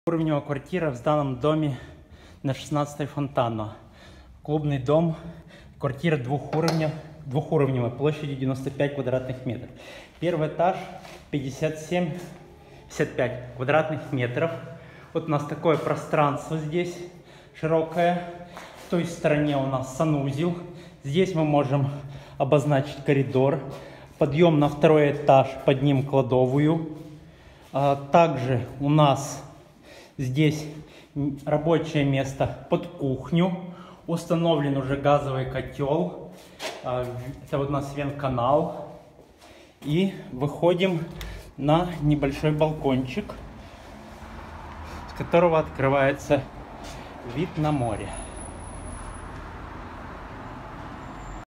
Уровневая квартира в данном доме на 16-й Фонтанно. Клубный дом, квартира двухуровневая, площадью 95 квадратных метров. Первый этаж 57-55 квадратных метров. Вот у нас такое пространство здесь широкое. В той стороне у нас санузел. Здесь мы можем обозначить коридор. Подъем на второй этаж, под ним кладовую. Также у нас здесь рабочее место под кухню. Установлен уже газовый котел. Это вот у нас вентканал. И выходим на небольшой балкончик, с которого открывается вид на море.